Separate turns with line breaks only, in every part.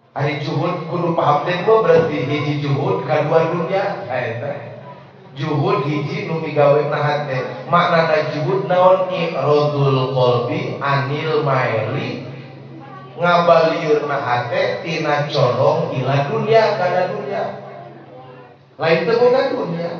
Ari juhud kudu paham teh berarti hiji juhud kadua dunya eta. Juhud hiji nu migawe nahan teh. Maknana juhud naon iradul qalbi anil maili ngabalieur nahan teh tina condong ila dunya kana dunya. Lain teu boga dunya.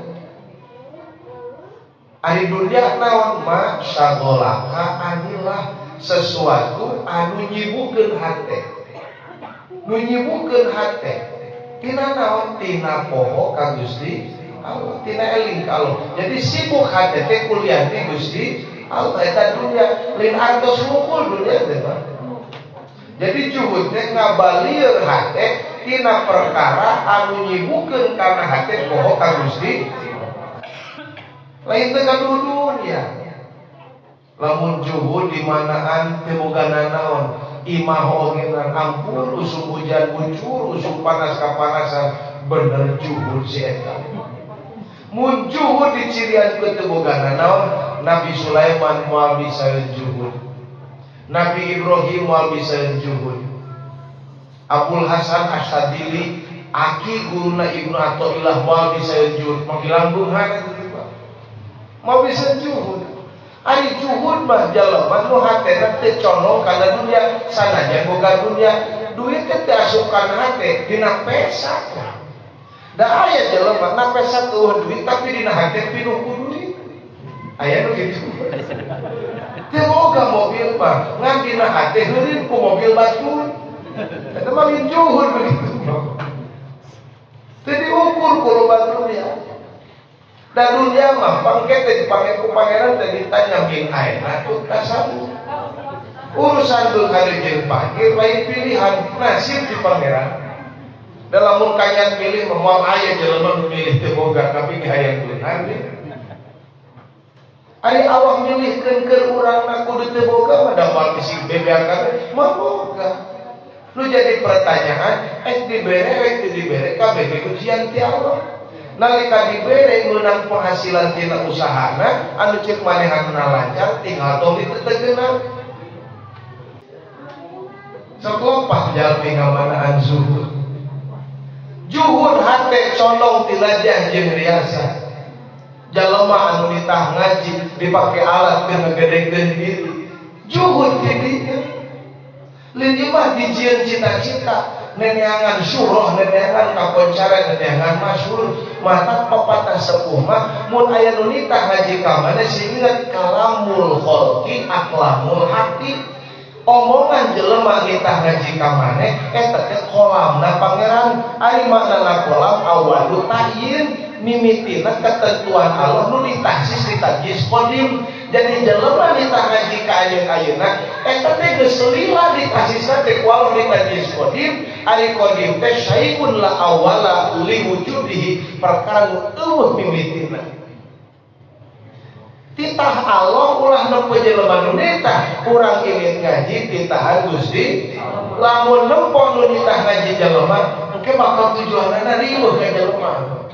Ari dunya naon ma syagolaka anillah sesuatu anu nyibukeun hate. Menyibukeun hate tina naon tina poho ka Gusti Allah tina eling ka Allah. Jadi sibuk hate teh kuliah ti Gusti Allah eta dunya lain artos mukul dunya teh Pak. Jadi juhud teh ngabalieur hate tina perkara anu nyibukeun kana hate poho ka Gusti lain teh ka dunya. Lamun juhud di manaan teu bogana naon imah ogenan ampun usum hujan muncul usum panas kapanasan bener juhud si eta mun juhud dicirian ku teu bogana naon Nabi Sulaiman moal bisa juhud, Nabi Ibrahim moal bisa juhud, Abul Hasan Asyadili aki guruna Ibnu Athaillah moal bisa juhud manggilang hana mau bisa juhud. Ari juhud mah jalema nu hatena teu condong kana dunya sanajan boga dunya duit teh teu asupan hate dina pesak. Da aya jalema na pesak eueuh duit tapi dina hate pinuh ku duit. Aya nu kitu. Teu boga mobil mah ngan dina hate heureun ku mobil batur. Eta mah lain juhud begitu. Teu diukur ku loba dunya. Dan dunia mah pangke teh dipanggil ku pangeran teh ditanya min ayeuna tut kasabu. Urusan teu karejeun panggil lain pilihan nasib di pangeran. Dalam mun kanyang milih moal aya jelema nu milih teu boga tapi hayang beunang deui. Ari Allah milihkeun keur urangna kudu teu boga mah damal bisi bebeakan mah boga. Nu jadi pertanyaan dibere teu dibere kabeh ujian ti Allah. Nalika dibere meunang penghasilan tina usahana anu ceuk manehanna lancar tinggal tong ditetegeunna. Sakompah jalmi ngamanaan zuhud. Juhud hate condong ti lajah jeung riasa. Jalema anu nitah ngaji dipake alat keur ngegedegkeun diri. Juhud ti dieu. Lin mah dijieun cita-cita. Neneangan surah, neneangan kaponcara, neneangan masyhur, mata pepatah sepuh mah mun aya nu nitah ngaji ka mana sih ingat kalamul khalqi aqlamul haqi. Omongan jelema nitah ngaji ka mana eta teh kolamna pangeran. Ari maknana kolam awalu ta'yin mimitina ketentuan Allah nu ditahsis ditajis qadim. Jadi jelema nitah ngaji ka ayeuna eta teh geus lila ditahsisna teh ku Allah ditajis qadim. Ari qadim teh syai'un la awala li wujudihi perkara nu eueuh mimitina. Titah Allah ulah nempo jelema nu nitah urang ingin ngaji titahan Gusti. Lamun nempo nu nitah ngaji jelema engke bakal tujuanna riweuh ka jelema.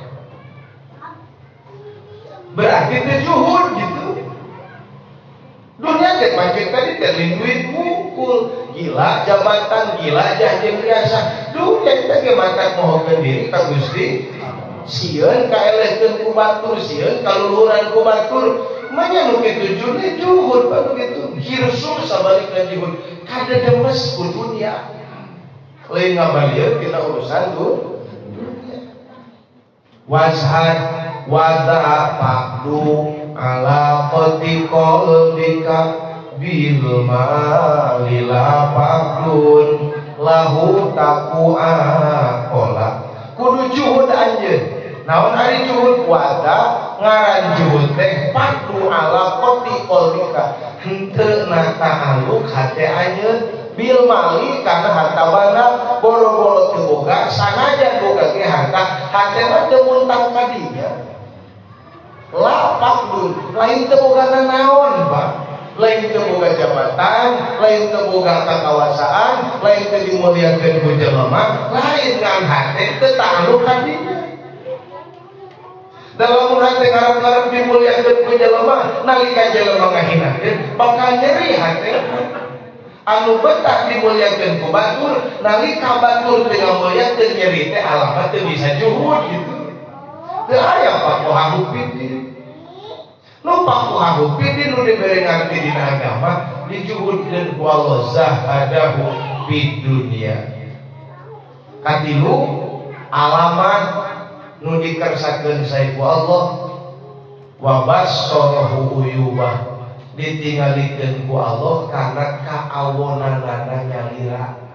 Berarti teh juhud gitu. Dunia teh pancen tadi teh duit mukul, gila jabatan, gila jeung riasa. Dunia teh ge matak mohokeun diri ka Gusti. Sieun kaelehkeun ku batur, sieun kaluluhuran ku batur. Manya nu kitu juhud juhud baru kitu. Hirsul sabalik ka juhud. Kada demes ku dunia. Lain ngabalieur tina urusan dunia. Washad wada pakdu ala qati qalbika bil malila pakdun lahu taqwa qola kudu juhud anjeun. Naon ari juhud wada ngaran juhud teh pakdu ala qati qalbika henteu na ta'alluq hate anjeun bil mali kana harta banda boro-boro teu boga sanajan boga ge harta hatena teu muntang ka dinya. Lapak dun, lain teu boga naon, Pak. Lain teu boga jabatan, lain teu boga kakawasaan, lain teu dimuliakeun ku jelema, lain ngan hate teu ta'alluq ka dinya. Dalam hate ngarep-ngarep dimuliakeun ku jelema, nalika jelema ngahinakeun bakal nyeri hate. anu betah dimuliakeun ku batur nalika batur teu ngamuliakeun nyeri teh alamat teu bisa juhud gitu. Teu aya pakuh hupiti. Nu pakuh hupiti nu dibere ngarti dina agama dijuhudkeun ku Allah zahadahu fid dunya. Katilu alamat nu dikersakeun sae ku Allah wa basarahu uyubah ditinggalikeun ku Allah karena kaawonanana nyalira.